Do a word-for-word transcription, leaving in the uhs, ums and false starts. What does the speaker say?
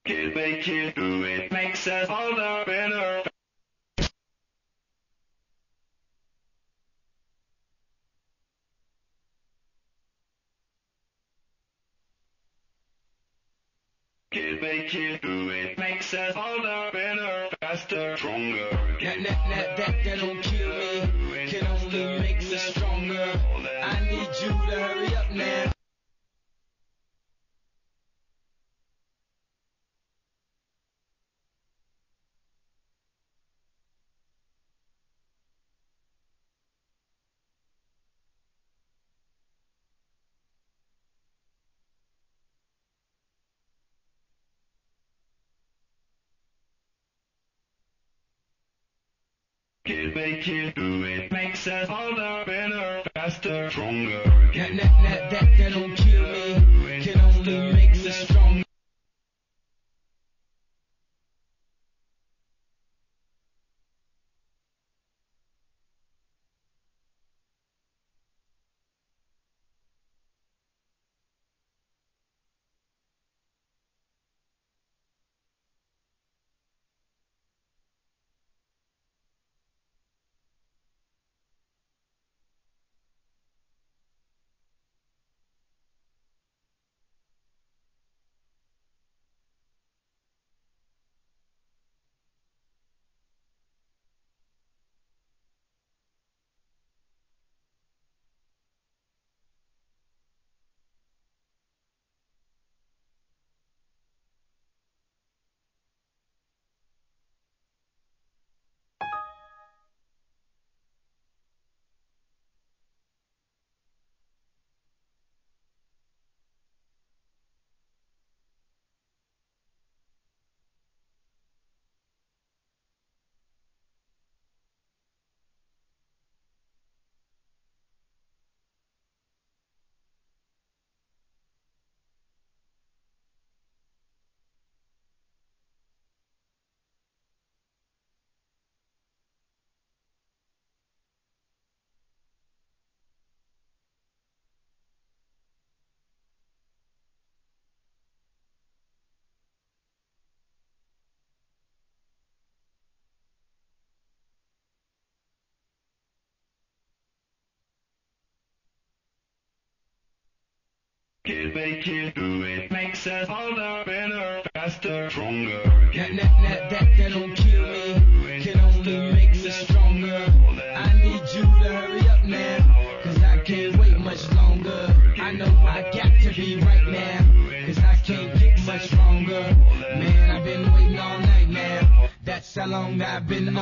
Kid, make it do it, makes us all the better. Kid, make it do it, makes us all the better, faster, stronger. That, that, that, that, that don't kill me, can only make me stronger. I need you to hurry up now. Kid, make it do it, makes us all the better, faster, stronger. That, that, that, that, that don't kill me, can only make me stronger. Kid, make it do it, makes us all the better, faster, stronger. That, that, that, that, that don't kill me, can only make me stronger. I need you to hurry up now, cause I can't wait much longer. I know I got to be right now, cause I can't get much stronger. Man, I've been waiting all night now, that's how long I've been on.